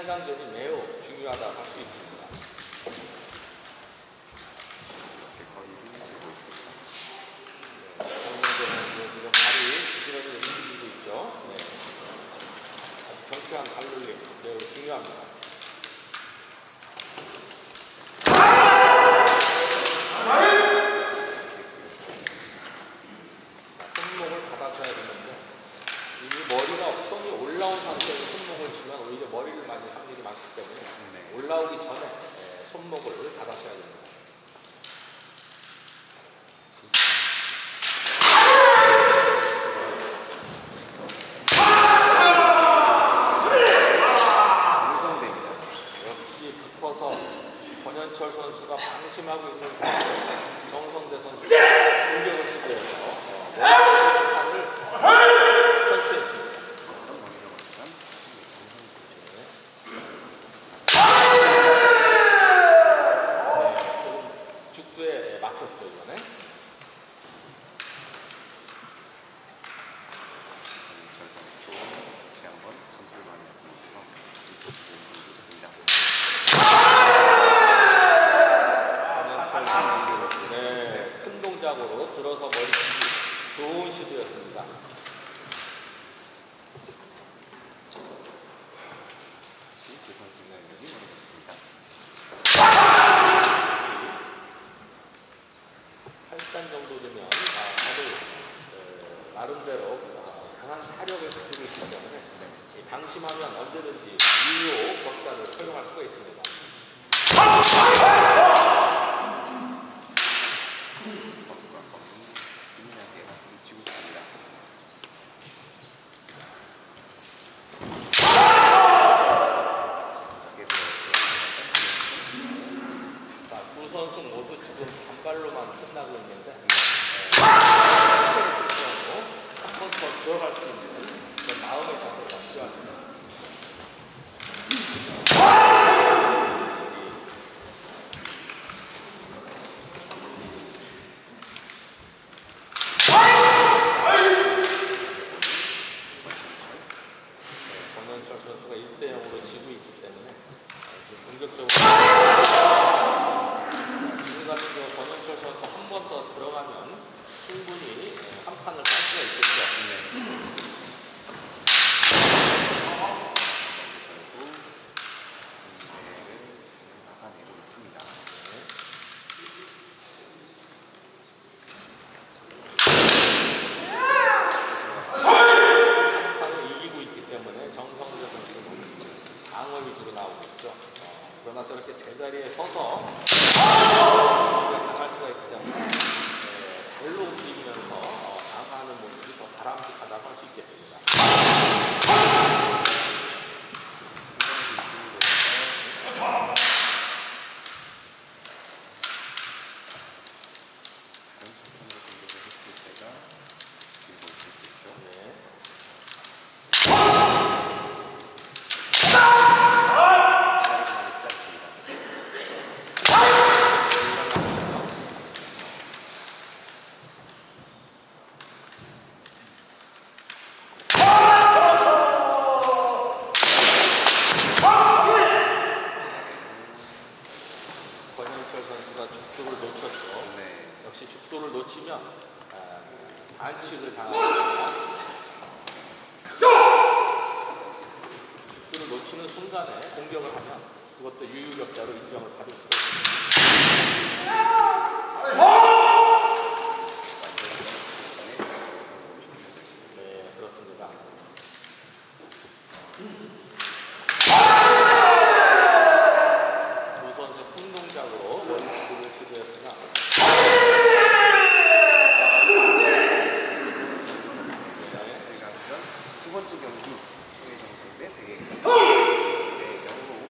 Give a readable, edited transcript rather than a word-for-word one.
탈강전이 매우 중요하다고 할 수 있습니다. 정명재 선수 지금 발이 부지런히 움직이고 있죠. 네. 아주 경쾌한 발놀림 매우 중요합니다. 손목을 받아줘야 되는데 이 머리가 손이 올라온 상태에서 손목을 주면 오히려 머리를 맞을 확률이 많기 때문에 올라오기 전에 손목을 받아줘야 됩니다. 역시 붙어서 권현철 선수가 방심하고 있는 상태 정성대 선수가 공격을 시도해서 선수했습니다. 죽도에 막혔죠 이번에. 큰 동작으로 들어서 머리치기 좋은 시도였습니다. 정도 되면 다들 나름대로 강한 타력을 가지고 있기 때문에 방심하면 언제든지 유효 격자를 활용할 수가 있습니다. 두 선수 모두 지금 단발로만 끝나고 있는데 한 번 더 들어갈 수 있는 그런 마음의 자세가 필요합니다. 권현철 선수가 1대0으로 지고 있기 때문에 공격적으로 지금 같은 경우 권현철 선수 한 번 더 들어가면 충분히 한 판을 깔 수가 있겠죠. 그러나 저렇게 제자리에 서서 강할 수가 있기 때문에 발로 움직이면서 강화하는 모습이 더 바람직하다고 할 수 있겠습니다. 권현철 선수가 죽도를 놓쳤죠. 역시 죽도를 놓치면 반칙을 당합니다. 죽도를 놓치는 순간에 공격을 하면 그것도 유유격자로 인정을 받을 수가 있습니다.